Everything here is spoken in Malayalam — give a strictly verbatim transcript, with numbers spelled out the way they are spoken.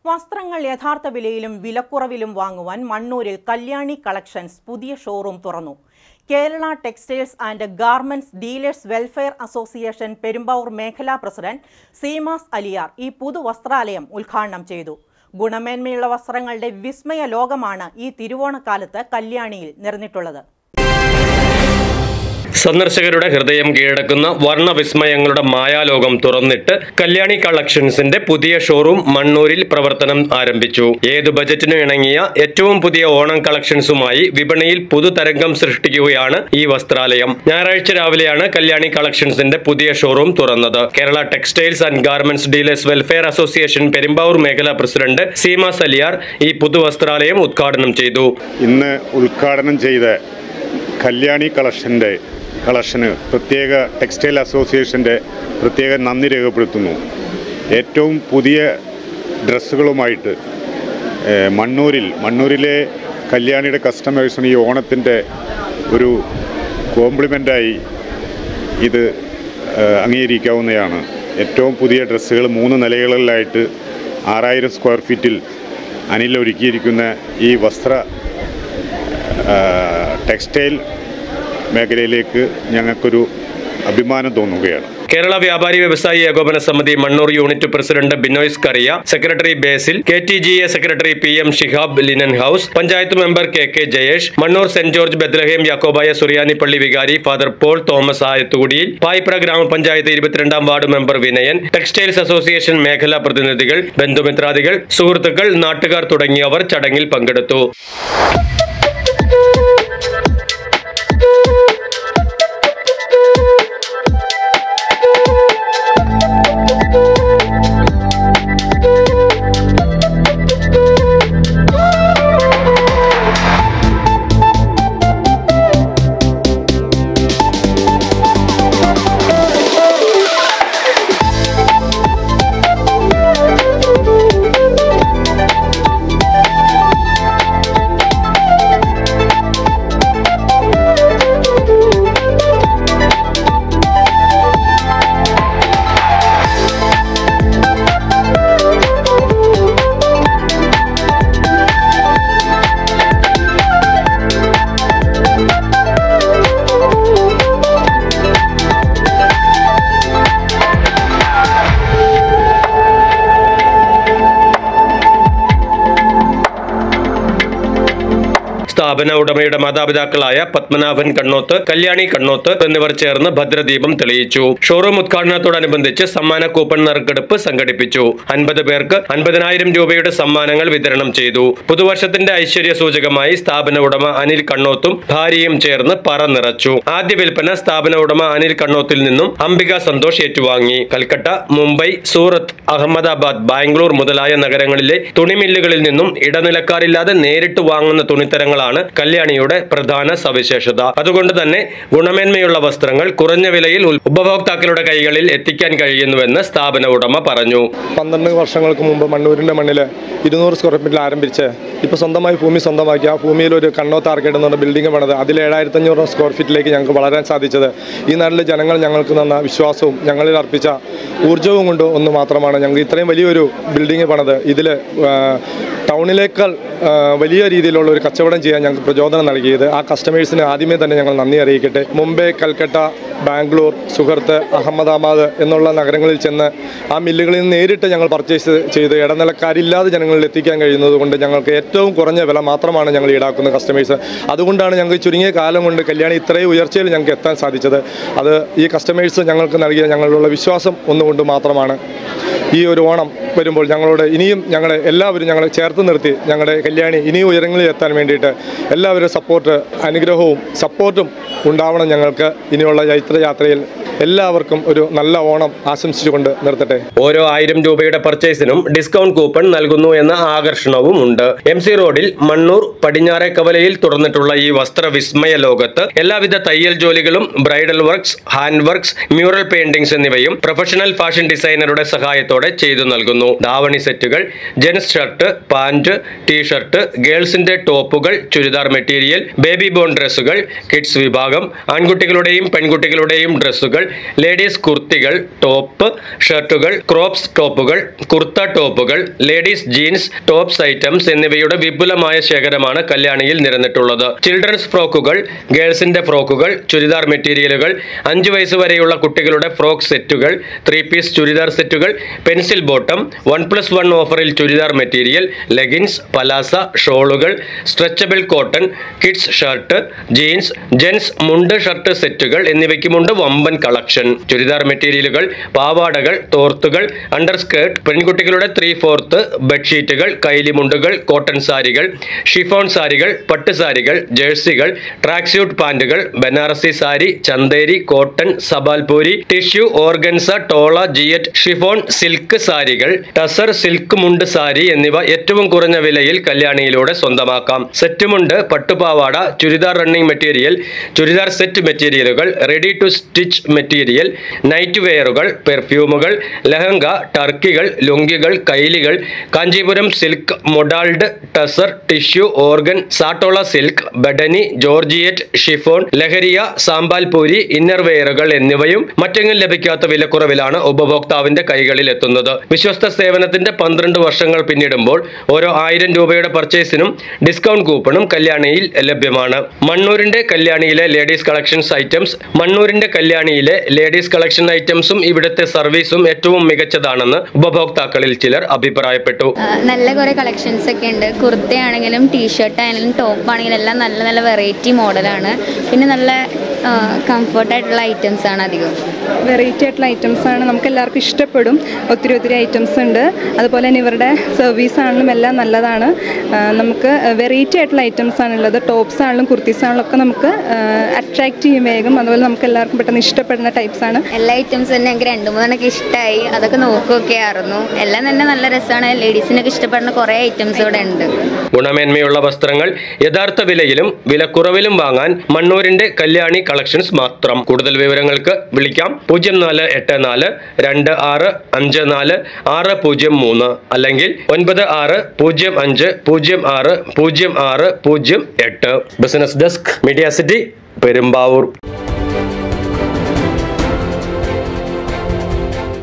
വസ്ത്രങ്ങൾ യഥാർത്ഥ വിലയിലും വിലക്കുറവിലും വാങ്ങുവാൻ മണ്ണൂരിൽ കല്യാണി കളക്ഷൻസ് പുതിയ ഷോറൂം തുറന്നു. Kerala textiles and garments dealers welfare association Perumbavoor മേഖലാ പ്രസിഡന്റ് സീമാസ് അലിയാർ ഈ പുതുവസ്ത്രാലയം ഉദ്ഘാടനം ചെയ്തു. ഗുണമേന്മയുള്ള വസ്ത്രങ്ങളുടെ വിസ്മയ ലോകമാണ് ഈ തിരുവോണക്കാലത്ത് കല്യാണിയിൽ നിറഞ്ഞിട്ടുള്ളത്. സന്ദർശകരുടെ ഹൃദയം കീഴടക്കുന്ന വർണ്ണവിസ്മയങ്ങളുടെ മായാലോകം തുറന്നിട്ട് കല്യാണി കളക്ഷൻസിന്റെ പുതിയ ഷോറൂം മണ്ണൂരിൽ പ്രവർത്തനം ആരംഭിച്ചു. ഏതു ബജറ്റിനും ഇണങ്ങിയ ഏറ്റവും പുതിയ ഓണം കളക്ഷൻസുമായി വിപണിയിൽ പുതുതരംഗം സൃഷ്ടിക്കുകയാണ് ഈ വസ്ത്രാലയം. ഞായറാഴ്ച രാവിലെയാണ് കല്യാണി കളക്ഷൻസിന്റെ പുതിയ ഷോറൂം തുറന്നത്. Kerala textiles and garments dealers welfare association Perumbavoor മേഖലാ പ്രസിഡന്റ് സീമാസ് അലിയാർ ഈ പുതുവസ്ത്രാലയം ഉദ്ഘാടനം ചെയ്തു. ഇന്ന് ഉദ്ഘാടനം ചെയ്ത കല്യാണി കളക്ഷന്റെ കളക്ഷന് പ്രത്യേക ടെക്സ്റ്റൈൽ അസോസിയേഷൻ്റെ പ്രത്യേക നന്ദി രേഖപ്പെടുത്തുന്നു. ഏറ്റവും പുതിയ ഡ്രസ്സുകളുമായിട്ട് മണ്ണൂരിൽ മണ്ണൂരിലെ കല്യാണിയുടെ കസ്റ്റമേഴ്സിന് ഈ ഓണത്തിൻ്റെ ഒരു കോംപ്ലിമെൻ്റായി ഇത് അംഗീകരിക്കാവുന്നതാണ്. ഏറ്റവും പുതിയ ഡ്രസ്സുകൾ മൂന്ന് നിലകളിലായിട്ട് ആറായിരം സ്ക്വയർ ഫീറ്റിൽ അനിൽ ഒരുക്കിയിരിക്കുന്ന ഈ വസ്ത്ര ടെക്സ്റ്റൈൽ മേഖലയിലേക്ക് ഞങ്ങൾക്കൊരു അഭിമാനം തോന്നുകയാണ്. കേരള വ്യാപാരി വ്യവസായി ഏകോപന സമിതി Mannur unit president Binoys Kariya, secretary Basil, K T G A secretary P M Shihab linen house, panchayat member K K Jayesh, Mannur saint George Bethlehem Yakobaya സുറിയാനിപ്പള്ളി വികാരി ഫാദർ പോൾ തോമസ് ആയത്തുകുടിയിൽ, പായിപ്ര ഗ്രാമപഞ്ചായത്ത് ഇരുപത്തിരണ്ടാം ward member Vinayan, textiles association മേഖലാ പ്രതിനിധികൾ, ബന്ധുമിത്രാദികൾ, സുഹൃത്തുക്കൾ, നാട്ടുകാർ തുടങ്ങിയവർ ചടങ്ങിൽ പങ്കെടുത്തു. സ്ഥാപന ഉടമയുടെ മാതാപിതാക്കളായ പത്മനാഭൻ കണ്ണോത്ത്, കല്യാണി കണ്ണോത്ത് എന്നിവർ ചേർന്ന് ഭദ്രദീപം തെളിയിച്ചു. ഷോറൂം ഉദ്ഘാടനത്തോടനുബന്ധിച്ച് സമ്മാന കൂപ്പൺ നറുക്കെടുപ്പ് സംഘടിപ്പിച്ചു. അൻപത് പേർക്ക് അൻപതിനായിരം രൂപയുടെ സമ്മാനങ്ങൾ വിതരണം ചെയ്തു. പുതുവർഷത്തിന്റെ ഐശ്വര്യ സൂചകമായി സ്ഥാപന ഉടമ അനിൽ കണ്ണോത്തും ഭാര്യയും ചേർന്ന് പറ നിറച്ചു. ആദ്യ വിൽപ്പന സ്ഥാപന ഉടമ അനിൽ കണ്ണോത്തിൽ നിന്നും അംബിക സന്തോഷ് ഏറ്റുവാങ്ങി. കൽക്കട്ട, മുംബൈ, സൂറത്ത്, അഹമ്മദാബാദ്, ബാംഗ്ലൂർ മുതലായ നഗരങ്ങളിലെ തുണിമില്ലുകളിൽ നിന്നും ഇടനിലക്കാരില്ലാതെ നേരിട്ട് വാങ്ങുന്ന തുണിത്തരങ്ങളാണ് കല്യാണിയുടെ പ്രധാന സവിശേഷത. അതുകൊണ്ട് തന്നെ ഗുണമേന്മയുള്ള വസ്ത്രങ്ങൾ കുറഞ്ഞ വിലയിൽ ഉപഭോക്താക്കളുടെ കൈകളിൽ എത്തിക്കാൻ കഴിയുന്നുവെന്ന് സ്ഥാപന ഉടമ പറഞ്ഞു. പന്ത്രണ്ട് വർഷങ്ങൾക്ക് മുമ്പ് മണ്ണൂരിന്റെ മണ്ണിൽ ഇരുന്നൂറ് സ്ക്വയർ ഫീറ്റിൽ ആരംഭിച്ച് ഇപ്പോൾ സ്വന്തമായി ഭൂമി സ്വന്തമാക്കി ആ ഭൂമിയിൽ ഒരു കണ്ണോത്ത് ആർക്കേഡ് എന്ന് പറഞ്ഞ ബിൽഡിംഗ് പണിത് അതിൽ ഏഴായിരത്തി അഞ്ഞൂറ് സ്ക്വയർ ഫീറ്റിലേക്ക് ഞങ്ങൾക്ക് വളരാൻ സാധിച്ചത് ഈ നാട്ടിലെ ജനങ്ങൾ ഞങ്ങൾക്ക് തന്ന വിശ്വാസവും ഞങ്ങളിൽ അർപ്പിച്ച ഊർജ്ജവും കൊണ്ട് ഒന്ന് മാത്രമാണ് ഞങ്ങൾ ഇത്രയും വലിയൊരു ബിൽഡിംഗ് പണിത് ഇതിൽ ടൗണിലേക്കാൾ വലിയ രീതിയിലുള്ള ഒരു കച്ചവടം ചെയ്യാൻ ഞങ്ങൾക്ക് പ്രചോദനം നൽകിയത് ആ കസ്റ്റമേഴ്സിന് ആദ്യമേ തന്നെ ഞങ്ങൾ നന്ദി അറിയിക്കട്ടെ. മുംബൈ, കൽക്കട്ട, ബാംഗ്ലൂർ, സുഹൃത്ത്, അഹമ്മദാബാദ് എന്നുള്ള നഗരങ്ങളിൽ ചെന്ന് ആ മില്ലുകളിൽ നിന്ന് നേരിട്ട് ഞങ്ങൾ പർച്ചേസ് ചെയ്ത് ഇടനിലക്കാരില്ലാതെ ജനങ്ങളിൽ എത്തിക്കാൻ കഴിയുന്നത് കൊണ്ട് ഞങ്ങൾക്ക് ഏറ്റവും കുറഞ്ഞ വില മാത്രമാണ് ഞങ്ങൾ ഈടാക്കുന്ന കസ്റ്റമേഴ്സ്. അതുകൊണ്ടാണ് ഞങ്ങൾക്ക് ചുരുങ്ങിയ കാലം കൊണ്ട് കല്യാണി ഇത്രയും ഉയർച്ചയിൽ ഞങ്ങൾക്ക് എത്താൻ സാധിച്ചത്. അത് ഈ കസ്റ്റമേഴ്സ് ഞങ്ങൾക്ക് നൽകിയ ഞങ്ങളുള്ള വിശ്വാസം ഒന്നുകൊണ്ട് മാത്രമാണ്. ഈ ഒരു ഓണം വരുമ്പോൾ ഞങ്ങളോട് ഇനിയും ഞങ്ങളെ എല്ലാവരും ഞങ്ങളെ ചേർത്ത് നിർത്തി ഞങ്ങളുടെ കല്യാണി ഇനിയും ഉയരങ്ങളിൽ എത്താൻ വേണ്ടിയിട്ട് എല്ലാവരും സപ്പോർട്ട്, അനുഗ്രഹവും സപ്പോർട്ടും ഉണ്ടാവണം. ഞങ്ങൾക്ക് ഇനിയുള്ള ചൈത്രയാത്രയിൽ എല്ലാവർക്കും ഒരു നല്ല ഓണം ആശംസിച്ചുകൊണ്ട് നിർത്തട്ടെ. ഓരോ ആയിരം രൂപയുടെ പർച്ചേസിനും ഡിസ്കൗണ്ട് കൂപ്പൺ നൽകുന്നു എന്ന ആകർഷണവും ഉണ്ട്. എം സി റോഡിൽ മണ്ണൂർ പടിഞ്ഞാറെ കവലയിൽ തുറന്നിട്ടുള്ള ഈ വസ്ത്ര വിസ്മയ ലോകത്ത് എല്ലാവിധ തയ്യൽ ജോലികളും, bridal works, hand works, mural paintings എന്നിവയും പ്രൊഫഷണൽ ഫാഷൻ ഡിസൈനറുടെ സഹായത്തോടെ ചെയ്തു നൽകുന്നു. ധാവണി സെറ്റുകൾ, gents shirt, pant, pant, T shirt, ഗേൾസിന്റെ ടോപ്പുകൾ, ചുരിദാർ മെറ്റീരിയൽ, ബേബി ബോൺ ഡ്രസ്സുകൾ, കിഡ്സ് വിഭാഗം, ആൺകുട്ടികളുടെയും പെൺകുട്ടികളുടെയും ഡ്രസ്സുകൾ, ലേഡീസ് കുർത്തികൾ, ടോപ്പ്, ഷർട്ടുകൾ, ക്രോപ്സ് ടോപ്പുകൾ, കുർത്ത ടോപ്പുകൾ, ലേഡീസ് ജീൻസ്, ടോപ്സ് ഐറ്റംസ് എന്നിവയുടെ വിപുലമായ ശേഖരമാണ് കല്യാണിയിൽ നിരന്നിട്ടുള്ളത്. ചിൽഡ്രൻസ് ഫ്രോക്കുകൾ, ഗേൾസിന്റെ ഫ്രോക്കുകൾ, ചുരിദാർ മെറ്റീരിയലുകൾ, അഞ്ചു വയസ്സ് വരെയുള്ള കുട്ടികളുടെ ഫ്രോക്ക് സെറ്റുകൾ, ത്രീ പീസ് ചുരിദാർ സെറ്റുകൾ, pencil bottom, one plus one ഓഫറിൽ ചുരിദാർ മെറ്റീരിയൽ, ലെഗിൻസ്, പലാസ, ഷോളുകൾ, stretchable cotton, kids shirt, jeans, gents മുണ്ട് ഷർട്ട് സെറ്റുകൾ എന്നിവയ്ക്കുമുണ്ട് വമ്പൻ കളക്ഷൻ. ചുരിദാർ മെറ്റീരിയലുകൾ, പാവാടകൾ, തോർത്തുകൾ, അണ്ടർസ്കേർട്ട്, പെൺകുട്ടികളുടെ ത്രീ ഫോർത്ത്, ബെഡ്ഷീറ്റുകൾ, കൈലിമുണ്ടുകൾ, കോട്ടൺ സാരികൾ, ഷിഫോൺ സാരികൾ, പട്ടുസാരികൾ, ജേഴ്സികൾ, ട്രാക്ക് സ്യൂട്ട് പാന്റുകൾ, Banarasi sari, Chanderi, cotton, Sambalpuri, tissue, organza, ടോള, ജിയറ്റ്, ഷിഫോൺ, സിൽക്ക് സാരികൾ, ടസർ, സിൽക്ക് മുണ്ട് സാരി എന്നിവ ഏറ്റവും കുറഞ്ഞ വിലയിൽ കല്യാണിയിലൂടെ സ്വന്തമാക്കാം. സെറ്റുമുണ്ട്, പട്ടുപാവാട, churidar running material, churidar set മെറ്റീരിയലുകൾ, ready to stitch material, night വെയറുകൾ, പെർഫ്യൂമുകൾ, ലഹങ്ക, ടർക്കികൾ, ലുങ്കികൾ, കൈലികൾ, കാഞ്ചീപുരം സിൽക്ക്, മൊഡാൾഡ്, ടസർ, ടിഷ്യൂ, ഓർഗൻ, സാട്ടോള സിൽക്ക്, ബഡനി, georgette, chiffon, leheriya, Sambalpuri, inner വെയറുകൾ എന്നിവയും മറ്റെങ്ങും ലഭിക്കാത്ത വിലക്കുറവിലാണ് ഉപഭോക്താവിന്റെ കൈകളിൽ എത്തുന്നത്. വിശ്വസ്ത സേവനത്തിന്റെ പന്ത്രണ്ട് വർഷങ്ങൾ പിന്നിടുമ്പോൾ ഓരോ ആയിരം രൂപയുടെ പർച്ചേസിനും ഡിസ്കൗണ്ട് കൂപ്പണും കല്യാണിയിൽ ലഭ്യമാണ്. മണ്ണൂരിന്റെ കല്യാണിയിലെ ലേഡീസ് കളക്ഷൻസ് ഐറ്റംസ് മണ്ണൂരിന്റെ കല്യാണിയിലെ ലേഡീസ് കളക്ഷൻ ഐറ്റംസും ഇവിടുത്തെ സർവീസും ഏറ്റവും മികച്ചതാണെന്ന് ഉപഭോക്താക്കളിൽ ചിലർ അഭിപ്രായപ്പെട്ടു. നല്ല കുറെ കളക്ഷൻസ് ഒക്കെ ഉണ്ട്. കുർത്തയാണെങ്കിലും ടീഷർട്ട് ആണെങ്കിലും ടോപ്പ് ആണെങ്കിലും എല്ലാം നല്ല നല്ല വെറൈറ്റി മോഡലാണ്. പിന്നെ നല്ല കംഫർട്ട് ആയിട്ടുള്ള ഐറ്റംസ് ആണ് അധികം. വെറൈറ്റി ആയിട്ടുള്ള ഐറ്റംസ് ആണ്, നമുക്ക് എല്ലാവർക്കും ഇഷ്ടപ്പെടും. ഒത്തിരി ഒത്തിരി ഐറ്റംസ് ഉണ്ട്. അതുപോലെ തന്നെ ഇവരുടെ സർവീസ് ആണെങ്കിലും എല്ലാം നല്ലതാണ്. നമുക്ക് വെറൈറ്റി ആയിട്ടുള്ള ഐറ്റംസ് ആണുള്ളത്. ടോപ്സ് ആണെങ്കിലും കുർത്തീസ് ആണെങ്കിലും ഒക്കെ നമുക്ക് അട്രാക്ട് ചെയ്യും വേഗം. അതുപോലെ നമുക്ക് എല്ലാവർക്കും പെട്ടെന്ന് ഇഷ്ടപ്പെടുന്ന ടൈപ്സ് ആണ്. എല്ലാ ഐറ്റംസ് തന്നെ എനിക്ക് രണ്ട് മൂന്നെണ്ണൊക്കെ ഇഷ്ടമായി. അതൊക്കെ നോക്കുകയൊക്കെ ആയിരുന്നു. എല്ലാം തന്നെ നല്ല രസമാണ്. ലേഡീസിനൊക്കെ ഇഷ്ടപ്പെടുന്ന കുറേ ഐറ്റംസ് ഇവിടെ ഉണ്ട്. ഗുണമേന്മയുള്ള വസ്ത്രങ്ങൾ യഥാർത്ഥ വിലയിലും വിലക്കുറവിലും വാങ്ങാൻ മണ്ണൂരിന്റെ കല്യാണി കളക്ഷൻസ് മാത്രം. കൂടുതൽ വിവരങ്ങൾക്ക് വിളിക്കാം പൂജ്യം നാല് എട്ട് നാല് രണ്ട് ആറ് അഞ്ച് നാല് ആറ് പൂജ്യം മൂന്ന് അല്ലെങ്കിൽ ഒൻപത് ആറ് പൂജ്യം അഞ്ച് പൂജ്യം ആറ് പൂജ്യം ആറ് പൂജ്യം എട്ട്. Business desk, media city, Perumbavoor.